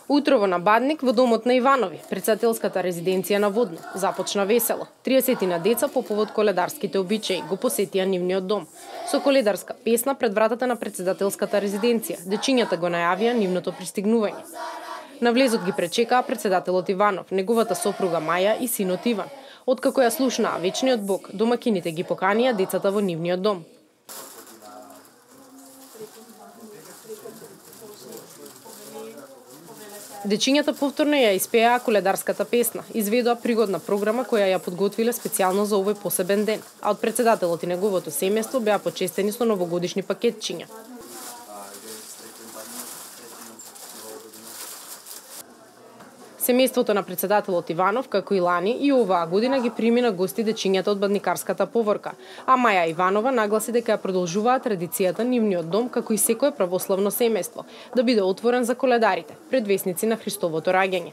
Утрово на Бадник во домот на Иванови, председателската резиденција на Водно, започна весело. 30 деца по повод коледарските обичаи го посетија нивниот дом. Со коледарска песна пред вратата на председателската резиденција, дечињата го најавија нивното пристигнување. На влезот ги пречекаа председателот Иванов, неговата сопруга Маја и синот Иван. Откако ја слушнаа вечниот Бог, домакините ги поканија децата во нивниот дом. Дечињата повторно ја испеаа коледарската песна, изведоа пригодна програма која ја подготвиле специјално за овој посебен ден, а од председателот и неговото семејство беа почестени со новогодишни пакетчиња. Семејството на председателот Иванов, како и лани, и оваа година ги примина гости дечињата од бадникарската поворка, а Маја Иванова нагласи дека ја продолжуваа традицијата нивниот дом, како и секое православно семејство, да биде отворен за коледарите, предвесници на Христовото раѓање.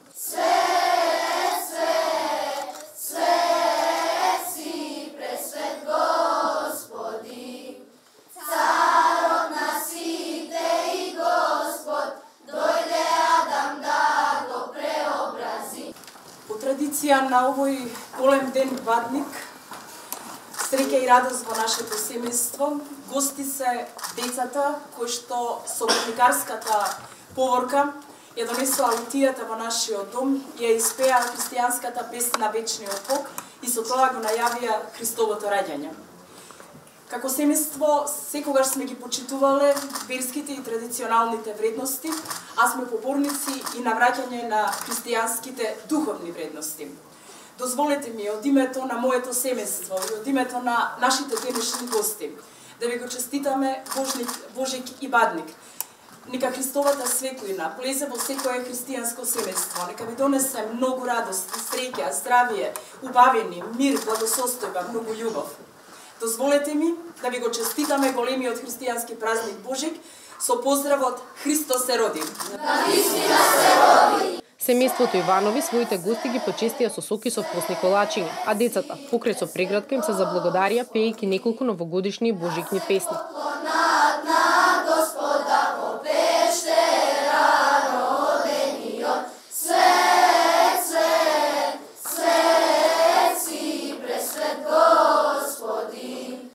Традиција на овој голем ден Бадник, среќа и радост во нашето семејство. Гости се децата кои што со бадникарската поворка ја донесоа лутијата во нашиот дом, ја испеа христијанската песна на вечниот Бог и со тоа го најавија Христовото раѓање. Како семејство секогаш сме ги почитувале верските и традиционалните вредности, а сме поборници и на враќање на христијанските духовни вредности. Дозволете ми од името на моето семејство и од името на нашите денешни гости да ви го честитаме Божик и Бадник. Нека Христовата светлина влезе во секое христијанско семејство. Нека ви донесе многу радост, среќа, здравие, убавини, мир, благосостојба, многу љубов. Дозволете ми да ви го честитаме големиот христијански празник Божик со поздравот Христос се роди. Навистина се роди. Семејството Иванови своите гости ги почестија со соки со постни колачиња, а децата покрај со преградка им се заблагодарија пеејќи неколку новогодишни и божикни песни.